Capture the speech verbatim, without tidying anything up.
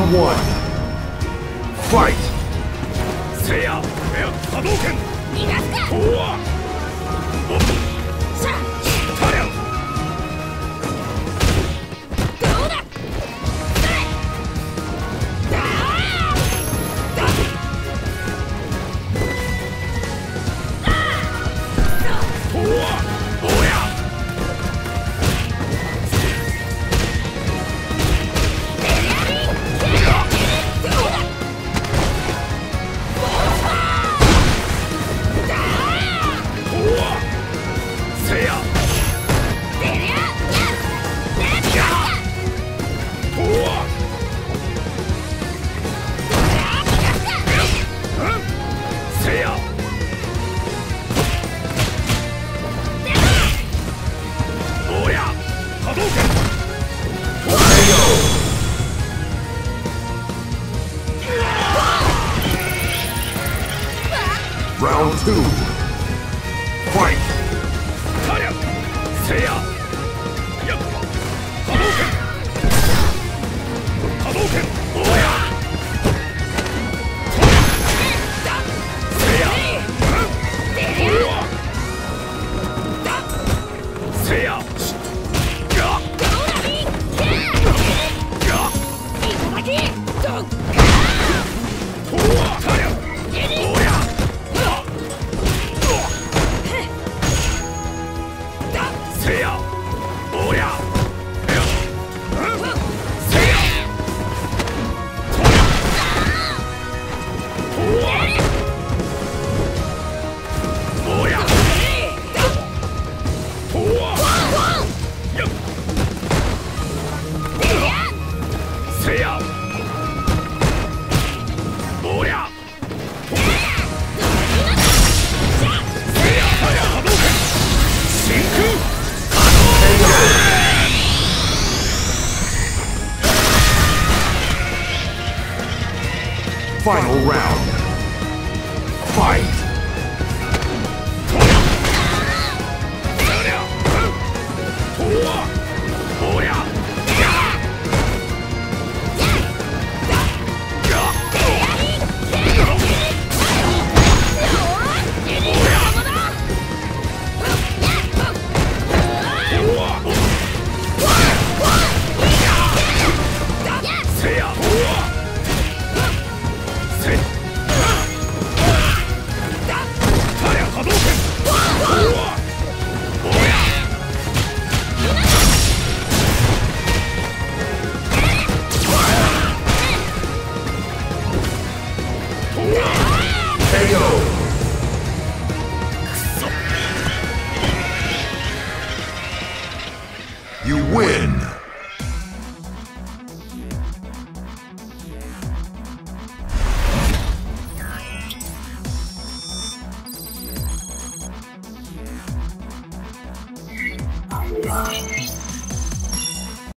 one. Fight! せや波動拳逃がすか。 こうはさあたりゃどうだ。それだーだこうはおやせやこうはせやおや波動拳 Round two. Fight! たりゃせやや波動拳波動拳おやせやおやせやががこうはたりゃおやせやおやせやおやおやおややせやおやせやたりゃ波動拳真空 Final round. Fight! おりゃせやせたりゃ波動拳おや K O! You win!